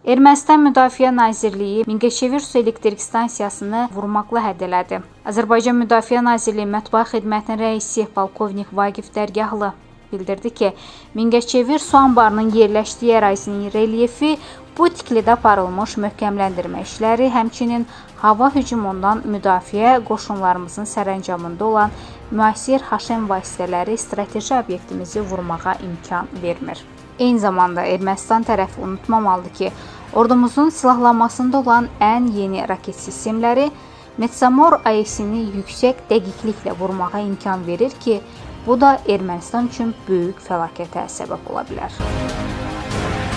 Ermənistan Müdafiə Nazirliyi Mingəçevir su elektrik stansiyasını vurmaqla hədd elədi. Azərbaycan Müdafiə Nazirliyi Mətbuat Xidmətinin rəisi polkovnik Vaqif Dərgahlı bildirdi ki, Mingəçevir su anbarının yerləşdiyi ərazinin relyefi bu tiklidə aparılmış möhkəmləndirmə işləri, həmçinin hava hücumundan müdafiə qoşunlarımızın sərəncamında olan müasir HM vasitələri strateji obyektimizi vurmağa imkan vermir. Eyni zamanda Ermənistan tərəfi unutmamalıdır ki, ordumuzun silahlanmasında olan ən yeni raket sistemləri Metsamor AES-ni yüksək dəqiqliklə vurmağa imkan verir ki, bu da Ermənistan üçün böyük fəlakətə səbəb ola bilər.